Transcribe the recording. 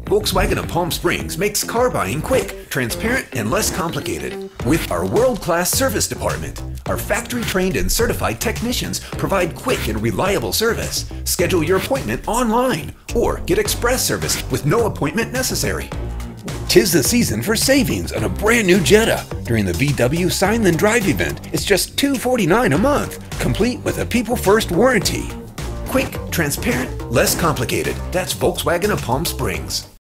Volkswagen of Palm Springs makes car buying quick, transparent, and less complicated. With our world-class service department, our factory-trained and certified technicians provide quick and reliable service. Schedule your appointment online or get express service with no appointment necessary. 'Tis the season for savings on a brand new Jetta. During the VW Sign Then Drive event, it's just $249 a month, complete with a People First warranty. Quick, transparent, less complicated. That's Volkswagen of Palm Springs.